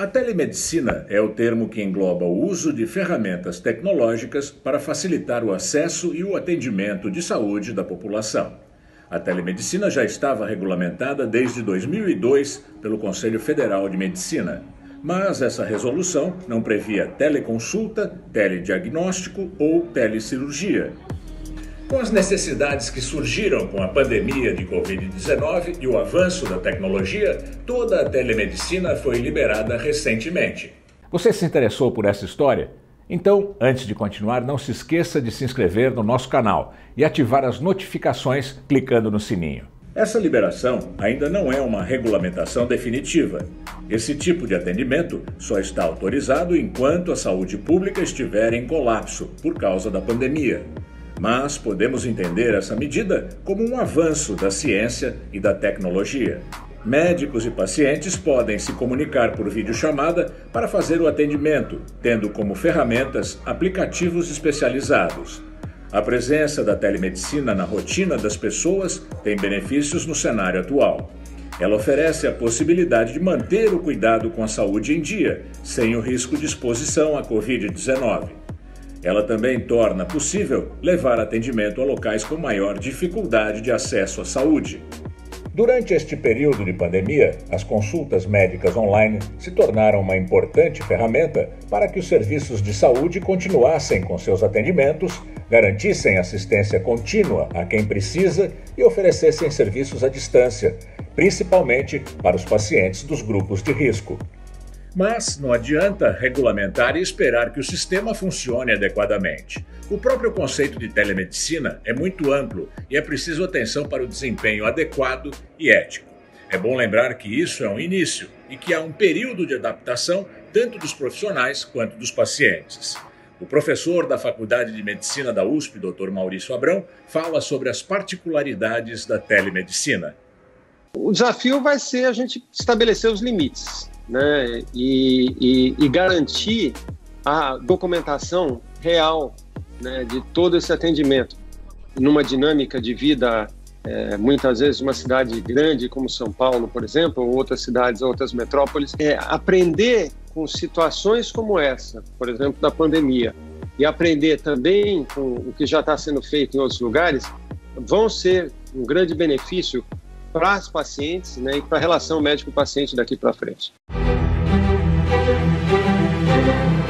A telemedicina é o termo que engloba o uso de ferramentas tecnológicas para facilitar o acesso e o atendimento de saúde da população. A telemedicina já estava regulamentada desde 2002 pelo Conselho Federal de Medicina, mas essa resolução não previa teleconsulta, telediagnóstico ou telecirurgia. Com as necessidades que surgiram com a pandemia de Covid-19 e o avanço da tecnologia, toda a telemedicina foi liberada recentemente. Você se interessou por essa história? Então, antes de continuar, não se esqueça de se inscrever no nosso canal e ativar as notificações clicando no sininho. Essa liberação ainda não é uma regulamentação definitiva. Esse tipo de atendimento só está autorizado enquanto a saúde pública estiver em colapso por causa da pandemia. Mas podemos entender essa medida como um avanço da ciência e da tecnologia. Médicos e pacientes podem se comunicar por videochamada para fazer o atendimento, tendo como ferramentas aplicativos especializados. A presença da telemedicina na rotina das pessoas tem benefícios no cenário atual. Ela oferece a possibilidade de manter o cuidado com a saúde em dia, sem o risco de exposição à Covid-19. Ela também torna possível levar atendimento a locais com maior dificuldade de acesso à saúde. Durante este período de pandemia, as consultas médicas online se tornaram uma importante ferramenta para que os serviços de saúde continuassem com seus atendimentos, garantissem assistência contínua a quem precisa e oferecessem serviços à distância, principalmente para os pacientes dos grupos de risco. Mas não adianta regulamentar e esperar que o sistema funcione adequadamente. O próprio conceito de telemedicina é muito amplo e é preciso atenção para o desempenho adequado e ético. É bom lembrar que isso é um início e que há um período de adaptação tanto dos profissionais quanto dos pacientes. O professor da Faculdade de Medicina da USP, Dr. Maurício Abrão, fala sobre as particularidades da telemedicina. O desafio vai ser a gente estabelecer os limites, né? E garantir a documentação real, né, de todo esse atendimento. Numa dinâmica de vida, muitas vezes uma cidade grande como São Paulo, por exemplo, ou outras cidades, outras metrópoles, aprender com situações como essa, por exemplo, da pandemia, e aprender também com o que já está sendo feito em outros lugares, vão ser um grande benefício para os pacientes, né, e para a relação médico-paciente daqui para frente.